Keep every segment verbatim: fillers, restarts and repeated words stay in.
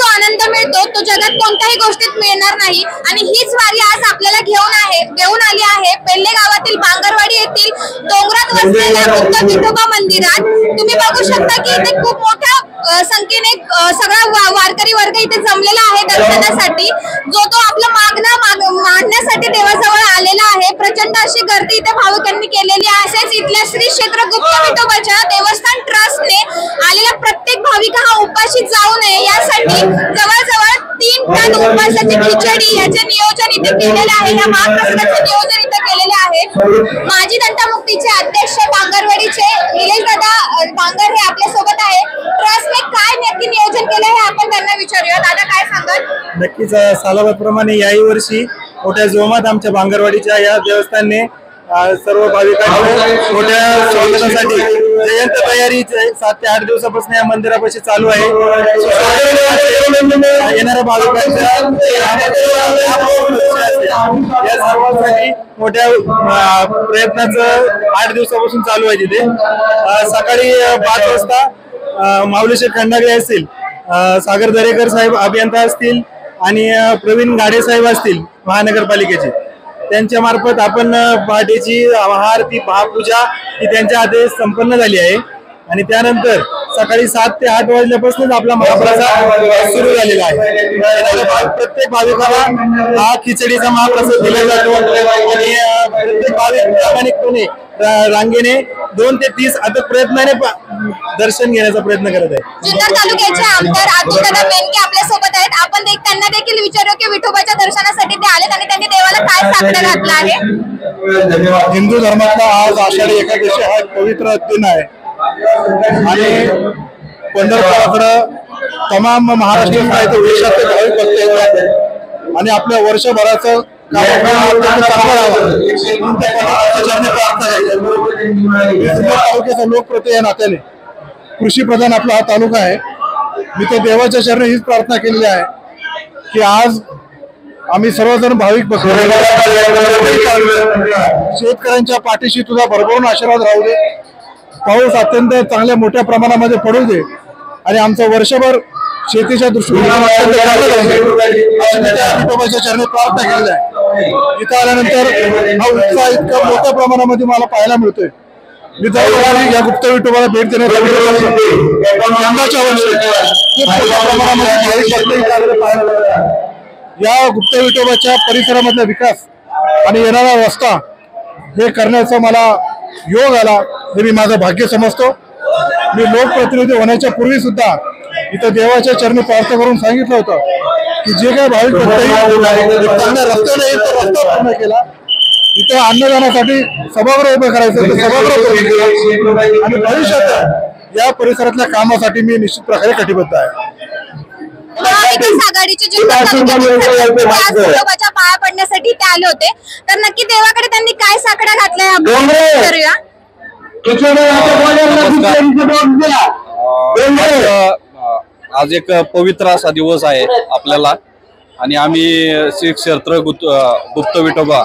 आनंद मिळतो तो जगात कोणत्याही गोष्टीत मिळणार नाही। आणि हीच वारी आज आपल्याला घेऊन आहे घेऊन आली आहे पेल्ले गावातील बांगरवाडी येथील डोंगरात वसलेल्या बुद्ध विठोबा मंदिरात। तुम्ही बघू शकता की इथे खूप मोठ्या संख्येने सगळा वारकरी वर्ग इथे जमलेला आहे दर्शनासाठी, जो तो आपला मागणं मांडण्यासाठी देवाजवळ आलेला आहे। प्रचंड अशी गर्दी इथे भाविकांनी केलेली आहे। तसेच इथल्या श्री क्षेत्र गुप्त विठोबाच्या देवस्थान ट्रस्टने आलेला प्रत्येक भाविक हा उपाशी जाऊ नये यासाठी जवळजवळ तीन टन उपासाची खिचडी याचे नियोजन इथे केलेले आहे। या महाप्रसादाचे नियोजन इथे केलेले आहे। माजी तंटामुक्तीचे अध्यक्ष बांगरवाडीचे निलेश दादा बांगर हे आपल्या सोबत आहे। ट्रस्टने काय नक्की नियोजन केलं हे आपण त्यांना विचारूया। दादा काय सांगाल? नक्कीच सालाबादप्रमाणे याही वर्षी मोठ्या जोमात आमच्या बांगरवाडीच्या या देवस्थानाने सर्व भाविकांच्या मोठ्या स्वागतासाठी जयंत तयारी सात ते आठ दिवसापासून या मंदिरापाशी चालू आहे। येणाऱ्या भाविकांच्या या सर्वांसाठी मोठ्या प्रयत्नाचं आठ दिवसापासून चालू आहे। तिथे सकाळी पाच वाजता माऊलीशेठ खंडागळे असतील, सागर दरेकर साहेब अभियंता असतील आणि प्रवीण गाडे साहेब असतील महानगरपालिकेचे, त्यांच्या मार्फत आपण पहाटेची आरती महापूजा ही त्यांच्या हाते संपन्न झाली आहे। आणि त्यानंतर सकाळी सात ते आठ वाजल्यापासूनच आपला महाप्रसाद सुरू झालेला आहे। प्रत्येक भाविकाला हा खिचडीचा महाप्रसाद दिला जातो आणि प्रत्येक भाविक प्रामाणिकपणे रांगेने दोन ते तीस अथक प्रयत्नाने दर्शन घेण्याचा प्रयत्न करत आहे। जुन्नर तालुक्याचे आमदार अतुलदादा बेनके आपल्या सोबत आहेत। आपण त्यांना देखील विचारू की विठोबाच्या दर्शनासाठी ते आलेत आणि त्यांनी देवाला काय साकडं घातलं आहे। हिंदू धर्मातला आज आषाढी एकादशी हा पवित्र दिन आहे आणि पंढरपुराकडे तमाम महाराष्ट्र देशातले भाविक भक्त येतात आणि आपल्या वर्षभराचं तालुक्याचा लोकप्रति या नात्याने कृषी प्रधान आपला हा तालुका आहे। मी तर देवाच्या चरणी हीच प्रार्थना केलेली आहे की आज आम्ही सर्वजण भाविक बसलो, शेतकऱ्यांच्या पाठीशी तुझा भरभरून आशीर्वाद राहू दे, पाऊस अत्यंत चांगल्या मोठ्या प्रमाणामध्ये पडू दे आणि आमचं वर्षभर शेतीच्या दृष्टीकोनातून विठोबाच्या चरणी प्रार्थना केलेली आहे। इथं आल्यानंतर हा उत्साह इतका मोठ्या प्रमाणामध्ये मला पाहायला मिळतोय। मी दरवर्षी या गुप्त विठोबाला भेट देण्यासाठी यंदाच्या वर्षी खूप मोठ्या प्रमाणामध्ये या गुप्त विठोबाच्या परिसरामधला विकास आणि येणारा रस्ता हे करण्याचा मला योग आला हे मी माझं भाग्य समजतो। मी लोकप्रतिनिधी होण्याच्या पूर्वी सुद्धा इथं देवाच्या चरणी प्रार्थना करून सांगितलं होतं की जे काही भाविक चांगल्या रस्त्याने रस्ता पूर्ण केला, इथं अन्नदानासाठी सभागृह उभं करायचं सभागृह आणि भविष्यात या परिसरातल्या कामासाठी मी निश्चित प्रकारे कटिबद्ध आहे। महाविकास आघाडीचे विठोबाच्या पाया पडण्यासाठी ते आले होते, तर नक्की देवाकडे त्यांनी काय साकडा घातलाय आपण करूया। आज एक पवित्र असा दिवस आहे आपल्याला आणि आम्ही श्री क्षेत्र गुप्त विठोबा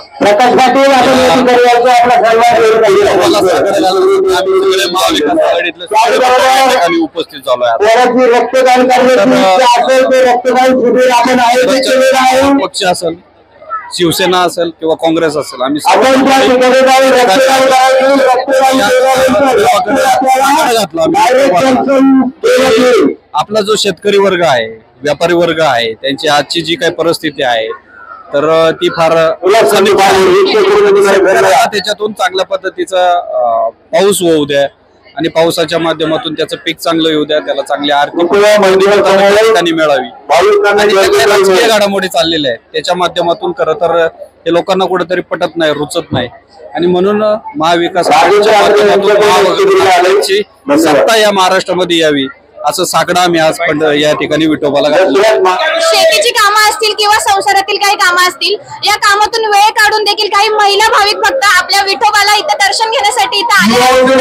उपस्थित झालो आहे। पक्ष असेल, शिवसेना असेल किंवा काँग्रेस असेल, आम्ही आपला जो शेतकरी वर्ग आहे, व्यापारी वर्ग आहे, त्यांची आजची जी काही परिस्थिती आहे तर ती फार त्याच्यातून चांगल्या पद्धतीचा पाऊस होऊ द्या आणि पावसाच्या माध्यमातून त्याचं पीक चांगलं येऊ द्या, त्याला चांगली आर्थिक मिळावी आणि राजकीय घडामोडी चाललेल्या आहेत त्याच्या माध्यमातून खरं तर हे लोकांना कुठेतरी पटत नाही, रुचत नाही आणि म्हणून महाविकास आघाडीच्या माध्यमातून सत्ता या महाराष्ट्रामध्ये यावी असं साकडा आम्ही आज पण या ठिकाणी विठोबाला घातलं। शेतीची कामं असतील किंवा संसारातील काही कामं असतील, या कामातून वेळ काढून देखील काही महिला भाविक भक्त आपल्या विठोबाला इथं दर्शन घेण्यासाठी इथं आले।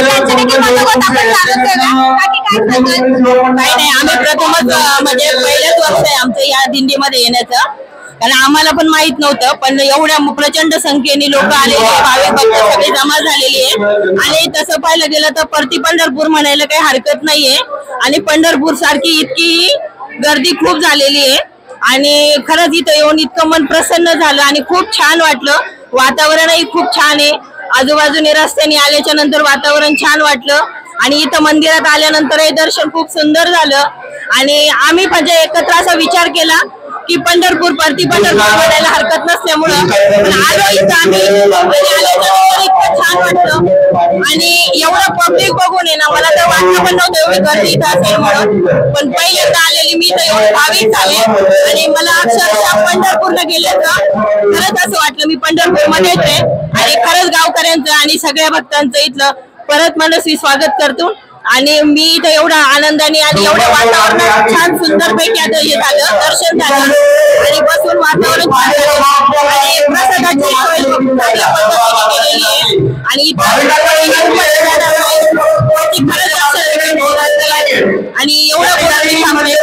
आम्ही प्रथमच म्हणजे पहिलेच वर्ष आहे आमचं या दिंडीमध्ये येण्याचं, कारण आम्हाला पण माहित नव्हतं, पण एवढ्या प्रचंड संख्येने लोक आलेले, भाविक भक्त सगळे जमा झालेले आहे आणि तसं पाहायला गेलं तर परती पंढरपूर म्हणायला काही हरकत नाहीये आणि पंढरपूर सारखी इतकी गर्दी खूप झालेली आहे आणि खरंच इथं येऊन इतकं मन प्रसन्न झालं आणि खूप छान वाटलं. वातावरणही खूप छान आहे. आजूबाजूने रस्त्याने आल्याच्या नंतर वातावरण छान वाटलं आणि इथं मंदिरात आल्यानंतर दर्शन खूप सुंदर झालं. आणि आम्ही म्हणजे एकत्र असा विचार केला की पंढरपूर परती पंढरपूर करायला हरकत नसल्यामुळं आलो इथं आम्ही आल्याच्यानंतर इतकं छान वाटलं. आणि एवढं पब्लिक बघून आहे ना, मला तर वाटलं पण नव्हतं एवढी गर्दी इथं असेल म्हणून. पण पहिल्यांदा आलेली मी तर एवढं भाविक झाले आणि मला अक्षरशः पंढरपूरला गेल्याचं खरंच असं वाटलं मी पंढरपूरमध्येच आहे. आणि खरंच गावकऱ्यांचं आणि सगळ्या भक्तांचं इथलं परत मनस्वी स्वागत करतो. आणि मी इथं एवढा आनंदाने आणि एवढ्या वातावरणात छान सुंदर पैकी आता हे झालं, दर्शन झालं आणि बसून वातावरण छान झालं आणि प्रसादाची सोय चांगल्या पद्धतीने केलेली आहे. आणि इथं आणि एवढं बोलायला थांबले.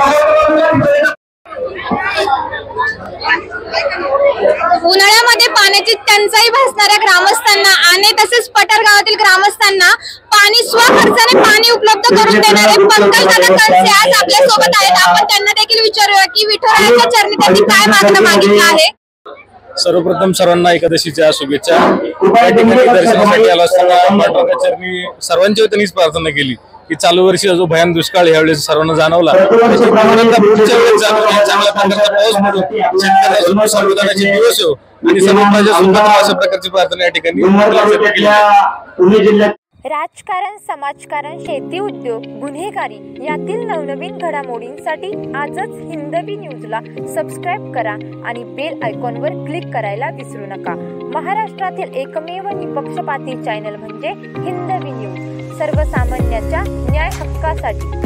उन्हाळ्यामध्ये पाण्याची टंचाई भासणाऱ्या ग्रामस्थांना आणि तसेच पठार गावातील ग्रामस्थांना पाणी स्वखर्चाने पाणी उपलब्ध करून देणारे पंकजदादा कळसे आज आपल्या सोबत आहेत. आपण त्यांना देखील विचारूया की विठुरायाच्या चरणी त्यांनी काय मागणं मागितलं आहे. सर्वप्रथम सर्वांना एकादशीच्या शुभेच्छा. या ठिकाणी दर्शनासाठी आलो असताना पांडुरंगाच्या चरणी सर्वांच्या वतीनेच प्रार्थना केली की चालू वर्षी जो भयान दुष्काळ यावेळेस सर्वांना जाणवला, पुढच्या वेळेस चांगल्या प्रकारचा पाऊस पडून शेतकऱ्यांना संविधानाचे दिवस येऊ आणि सर्व प्रजा सुंदर अशा प्रकारची प्रार्थना या ठिकाणी केली. राजकारण, समाजकारण, शेती, उद्योग, गुन्हेगारी यातील नवनवीन घडामोडींसाठी आजच हिंदवी न्यूजला सबस्क्राईब करा आणि बेल आयकॉनवर क्लिक करायला विसरू नका. महाराष्ट्रातील एकमेव निपक्षपाती चॅनल म्हणजे हिंदवी न्यूज, सर्वसामान्यांच्या न्याय हक्कासाठी.